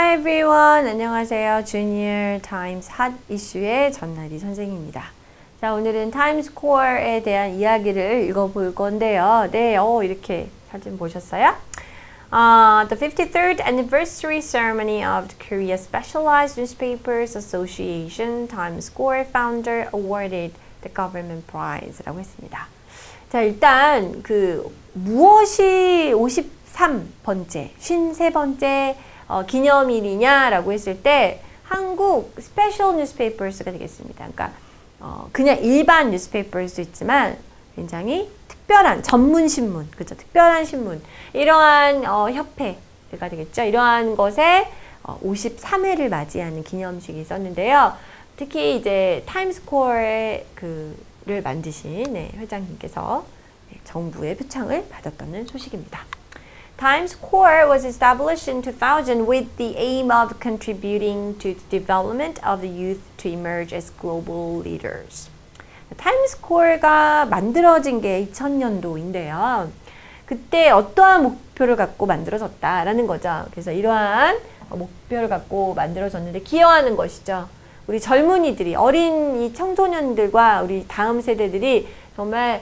Hi everyone. 안녕하세요. Junior Times 핫 이슈의 전나리 선생님입니다. 자, 오늘은 Times Square에 대한 이야기를 읽어볼 건데요. 네, 이렇게 사진 보셨어요? The 53rd anniversary ceremony of the Korea Specialized Newspapers Association Times Square founder awarded the government prize라고 했습니다. 자, 일단 무엇이 53번째, 53번째 기념일이냐라고 했을 때 한국 스페셜 뉴스페이퍼스가 되겠습니다. 그러니까 그냥 일반 뉴스페이퍼도 있지만 굉장히 특별한 전문 신문, 그렇죠? 특별한 신문, 이러한 협회가 되겠죠. 이러한 것에 53회를 맞이하는 기념식이 있었는데요. 특히 이제 타임스퀘어의 를 만드신 회장님께서 정부의 표창을 받았다는 소식입니다. Times Square was established in 2000 with the aim of contributing to the development of the youth to emerge as global leaders. 타임스 스퀘어가 만들어진 게 2000년도인데요. 그때 어떠한 목표를 갖고 만들어졌다라는 거죠. 그래서 이러한 목표를 갖고 만들어졌는데 기여하는 것이죠. 우리 젊은이들이, 어린 이 청소년들과 우리 다음 세대들이 정말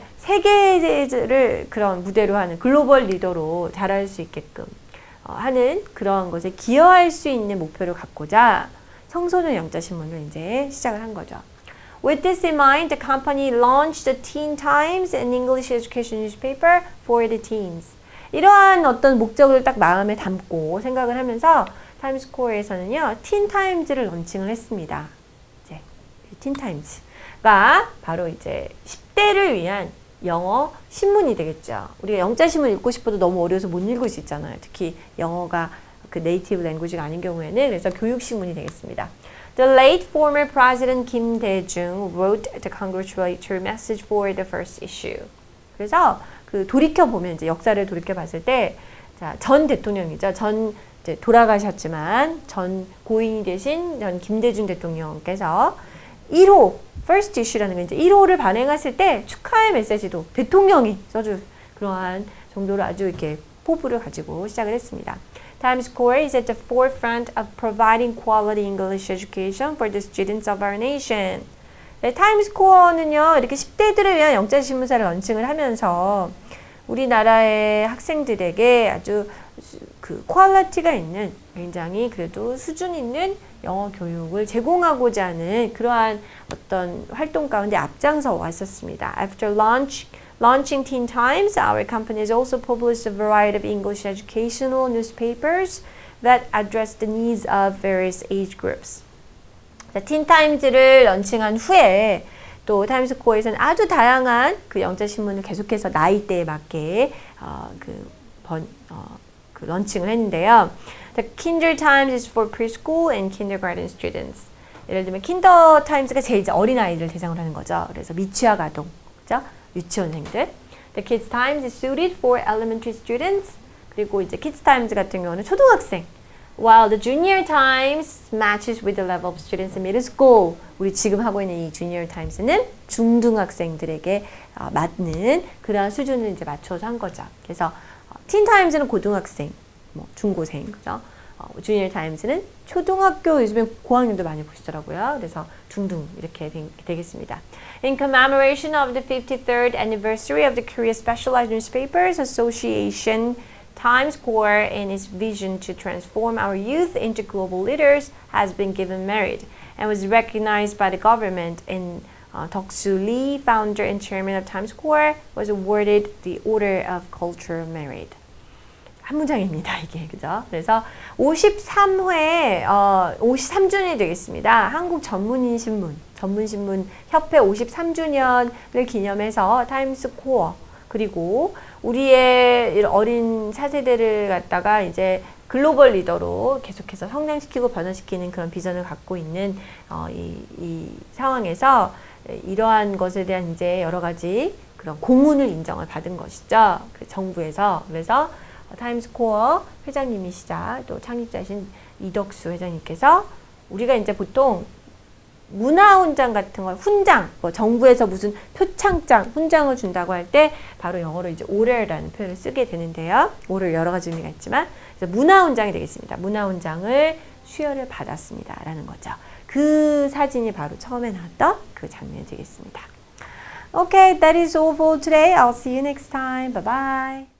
세계를 그런 무대로 하는 글로벌 리더로 자랄 수 있게끔 하는 그런 것에 기여할 수 있는 목표를 갖고자 청소년 영자신문을 이제 시작을 한 거죠. With this in mind, the company launched the Teen Times, an English education newspaper for the teens. 이러한 어떤 목적을 딱 마음에 담고 생각을 하면서 타임스 스퀘어에서는요, 틴 타임즈를 런칭을 했습니다. 이제 틴 타임즈가 바로 이제 10대를 위한 영어 신문이 되겠죠. 우리가 영자 신문 읽고 싶어도 너무 어려워서 못 읽을 수 있잖아요. 특히 영어가 그 네이티브 랭귀지가 아닌 경우에는. 그래서 교육 신문이 되겠습니다. The late former president Kim Dae-jung wrote the congratulatory message for the first issue. 그래서 돌이켜 보면 이제 역사를 돌이켜 봤을 때, 자, 전 대통령이죠. 이제 돌아가셨지만 전 고인이 되신 전 김대중 대통령께서 1호 first issue라는 게 이제 1호를 발행했을 때 축하의 메시지도 대통령이 써줄 그러한 정도로 아주 이렇게 포부를 가지고 시작을 했습니다. Times Square is at the forefront of providing quality English education for the students of our nation. 네, 타임스 스퀘어는요, 이렇게 10대들을 위한 영자신문사를 런칭을 하면서 우리나라의 학생들에게 아주 퀄리티가 있는, 굉장히 그래도 수준 있는 영어 교육을 제공하고자 하는 그러한 어떤 활동 가운데 앞장서 왔었습니다. After launching Teen Times, our company has also published a variety of English educational newspapers that address the needs of various age groups. 틴 타임즈를 런칭한 후에 또 타임스 스퀘어에서는 아주 다양한 영자 신문을 계속해서 나이대에 맞게 런칭을 했는데요. The Kinder Times is for preschool and kindergarten students. 예를 들면 킨더 타임즈가 제일 이제 어린 아이들 대상으로 하는 거죠. 그래서 미취학 아동, 그죠? 유치원생들. The Kids Times is suited for elementary students. 그리고 이제 Kids Times 같은 경우는 초등학생. While the Junior Times matches with the level of students in middle school. 우리 지금 하고 있는 이 Junior Times는 중등학생들에게 맞는 그러한 수준을 이제 맞춰서 한 거죠. 그래서 Teen Times는 고등학생, 중고생, 그죠? Junior Times는 초등학교, 요즘에 고학년도 많이 보시더라고요. 그래서 중등 이렇게 되겠습니다. In commemoration of the 53rd anniversary of the Korea Specialized Newspapers Association, Times Square, in its vision to transform our youth into global leaders, has been given merit and was recognized by the government. And Deok-soo Lee, founder and chairman of Times Square, was awarded the Order of Cultural Merit. 한 문장입니다, 이게. 그죠? 그래서 53회, 53주년이 되겠습니다. 한국 전문신문 협회 53주년을 기념해서 타임스 스퀘어, 그리고 우리의 어린 차세대를 갖다가 이제 글로벌 리더로 계속해서 성장시키고 변화시키는 그런 비전을 갖고 있는 이 상황에서 이러한 것에 대한 이제 여러 가지 그런 공훈을 인정을 받은 것이죠. 정부에서. 그래서 타임스 스퀘어 회장님이시자 또 창립자신 이덕수 회장님께서 우리가 이제 보통 문화훈장 같은 걸 훈장, 정부에서 무슨 표창장, 훈장을 준다고 할 때 바로 영어로 이제 오렐이라는 표현을 쓰게 되는데요. 오렐 여러 가지 의미가 있지만 그래서 문화훈장이 되겠습니다. 문화훈장을 수혈을 받았습니다. 라는 거죠. 그 사진이 바로 처음에 나왔던 그 장면이 되겠습니다. Okay, that is all for today. I'll see you next time. Bye bye.